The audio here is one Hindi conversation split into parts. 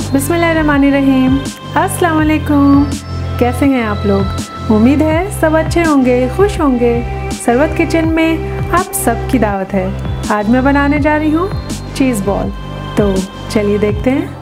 बिस्मिल्लाहिर्रहमानिर्रहीम। अस्सलाम वालेकुम। कैसे हैं आप लोग? उम्मीद है सब अच्छे होंगे, खुश होंगे। सरवत किचन में आप सबकी दावत है। आज मैं बनाने जा रही हूँ चीज़ बॉल। तो चलिए देखते हैं।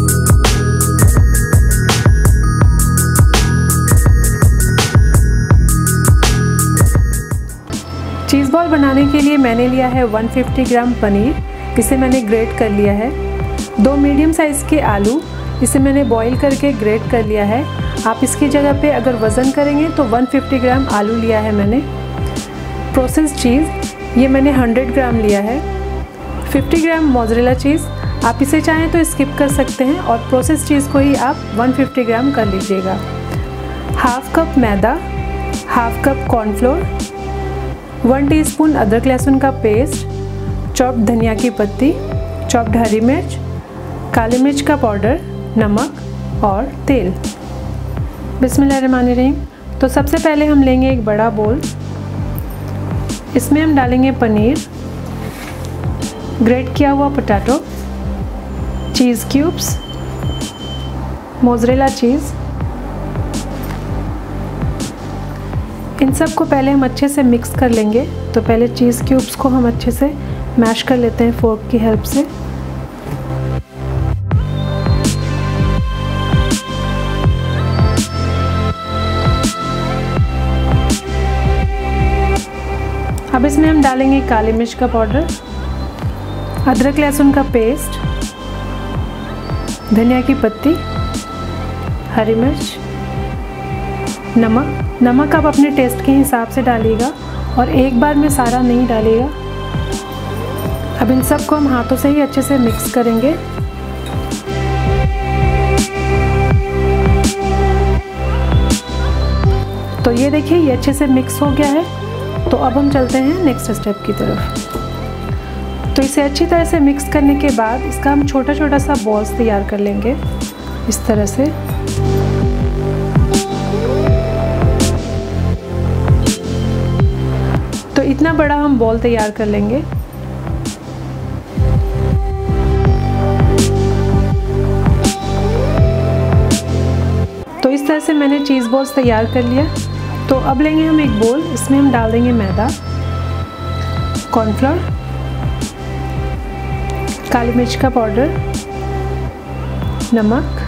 चीज़ बॉल बनाने के लिए मैंने लिया है 150 ग्राम पनीर, इसे मैंने ग्रेट कर लिया है। 2 मीडियम साइज़ के आलू, इसे मैंने बॉईल करके ग्रेट कर लिया है। आप इसकी जगह पे अगर वज़न करेंगे तो 150 ग्राम आलू लिया है मैंने। प्रोसेस्ड चीज़ ये मैंने 100 ग्राम लिया है। 50 ग्राम मोज़रेला चीज़, आप इसे चाहें तो स्किप कर सकते हैं और प्रोसेस्ड चीज़ को ही आप 150 ग्राम कर लीजिएगा। हाफ़ कप मैदा, हाफ़ कप कॉर्नफ्लोर, 1 टीस्पून अदरक लहसुन का पेस्ट, चॉप्ड धनिया की पत्ती, चॉप्ड हरी मिर्च, काली मिर्च का पाउडर, नमक और तेल। बिस्मिल्लाहिर्रहमानिर्रहीम। तो सबसे पहले हम लेंगे एक बड़ा बोल, इसमें हम डालेंगे पनीर, ग्रेट किया हुआ potato, cheese cubes, mozzarella cheese. इन सब को पहले हम अच्छे से मिक्स कर लेंगे। तो पहले चीज़ क्यूब्स को हम अच्छे से मैश कर लेते हैं फोर्क की हेल्प से। अब इसमें हम डालेंगे काली मिर्च का पाउडर, अदरक लहसुन का पेस्ट, धनिया की पत्ती, हरी मिर्च, नमक आप अपने टेस्ट के हिसाब से डालिएगा और एक बार में सारा नहीं डालिएगा। अब इन सब को हम हाथों से ही अच्छे से मिक्स करेंगे। तो ये देखिए, ये अच्छे से मिक्स हो गया है। तो अब हम चलते हैं नेक्स्ट स्टेप की तरफ। तो इसे अच्छी तरह से मिक्स करने के बाद इसका हम छोटा छोटा सा बॉल्स तैयार कर लेंगे इस तरह से। तो इतना बड़ा हम बॉल तैयार कर लेंगे। तो इस तरह से मैंने चीज़ बॉल्स तैयार कर लिया। तो अब लेंगे हम एक बोल, इसमें हम डाल देंगे मैदा, कॉर्नफ्लोर, काली मिर्च का पाउडर, नमक,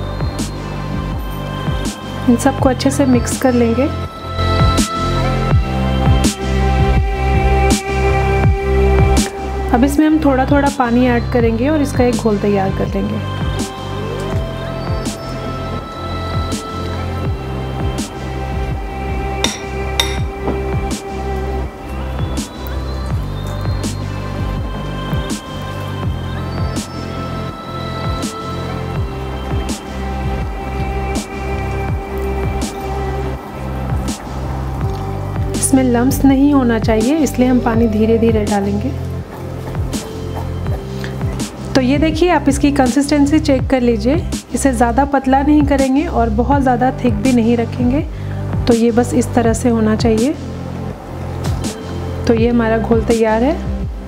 इन सबको अच्छे से मिक्स कर लेंगे। अब इसमें हम थोड़ा थोड़ा पानी ऐड करेंगे और इसका एक घोल तैयार कर लेंगे। इसमें लम्स नहीं होना चाहिए, इसलिए हम पानी धीरे धीरे डालेंगे। तो ये देखिए, आप इसकी कंसिस्टेंसी चेक कर लीजिए। इसे ज़्यादा पतला नहीं करेंगे और बहुत ज़्यादा थिक भी नहीं रखेंगे। तो ये बस इस तरह से होना चाहिए। तो ये हमारा घोल तैयार है।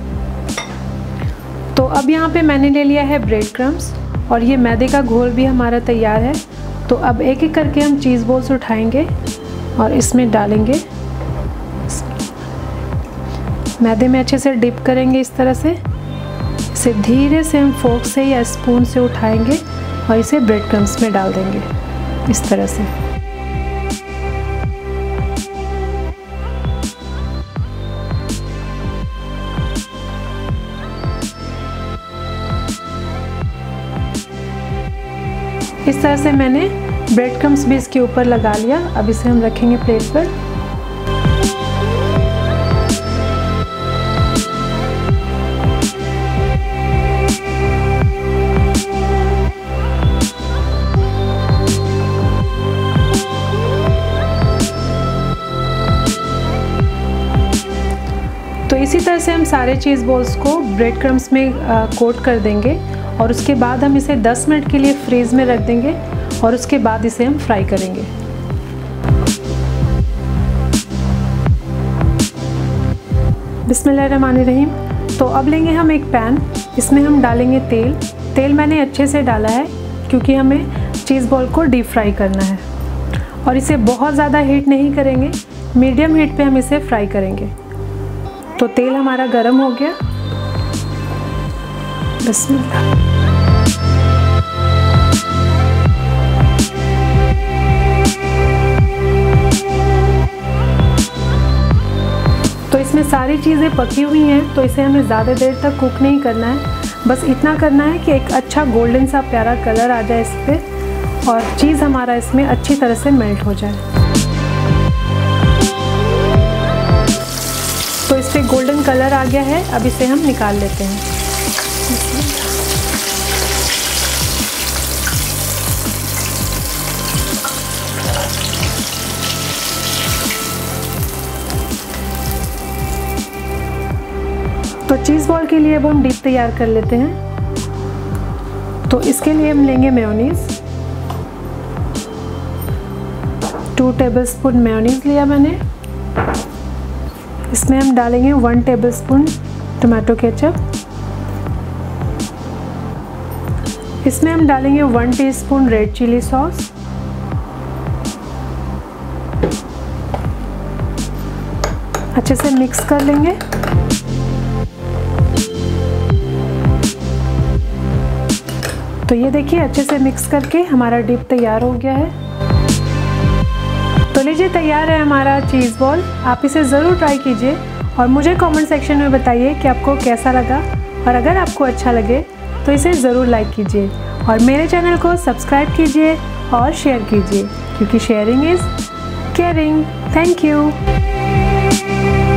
तो अब यहाँ पे मैंने ले लिया है ब्रेड क्रम्स और ये मैदे का घोल भी हमारा तैयार है। तो अब एक एक करके हम चीज़ बॉल्स उठाएंगे और इसमें डालेंगे। मैदे में अच्छे से डिप करेंगे इस तरह से। इसे धीरे से हम फोर्क से या स्पून से उठाएंगे और इसे ब्रेड क्रम्स में डाल देंगे इस तरह से। इस तरह से मैंने ब्रेड क्रम्स भी इसके ऊपर लगा लिया। अब इसे हम रखेंगे प्लेट पर। तो इसी तरह से हम सारे चीज़ बॉल्स को ब्रेड क्रम्स में कोट कर देंगे और उसके बाद हम इसे 10 मिनट के लिए फ्रीज़ में रख देंगे और उसके बाद इसे हम फ्राई करेंगे। बिस्मिल्लाहिर्रहमानिर्रहीम। तो अब लेंगे हम एक पैन, इसमें हम डालेंगे तेल। तेल मैंने अच्छे से डाला है क्योंकि हमें चीज़ बॉल को डीप फ्राई करना है। और इसे बहुत ज़्यादा हीट नहीं करेंगे, मीडियम हीट पे हम इसे फ्राई करेंगे। तो तेल हमारा गरम हो गया। बिस्मिल्लाह। तो इसमें सारी चीज़ें पकी हुई हैं, तो इसे हमें ज़्यादा देर तक कुक नहीं करना है। बस इतना करना है कि एक अच्छा गोल्डन सा प्यारा कलर आ जाए इस पर और चीज़ हमारा इसमें अच्छी तरह से मेल्ट हो जाए। तो इस पर गोल्डन कलर आ गया है, अब इसे हम निकाल लेते हैं। तो चीज़ बॉल के लिए अब हम डिप तैयार कर लेते हैं। तो इसके लिए हम लेंगे मेयोनीज़। 2 टेबलस्पून मेयोनीज़ लिया मैंने। इसमें हम डालेंगे 1 टेबलस्पून टोमेटो केचप। इसमें हम डालेंगे 1 टीस्पून रेड चिली सॉस। अच्छे से मिक्स कर लेंगे। तो ये देखिए अच्छे से मिक्स करके हमारा डिप तैयार हो गया है। तो लीजिए तैयार है हमारा चीज़ बॉल। आप इसे ज़रूर ट्राई कीजिए और मुझे कमेंट सेक्शन में बताइए कि आपको कैसा लगा। और अगर आपको अच्छा लगे तो इसे ज़रूर लाइक कीजिए और मेरे चैनल को सब्सक्राइब कीजिए और शेयर कीजिए, क्योंकि sharing is caring. Thank you.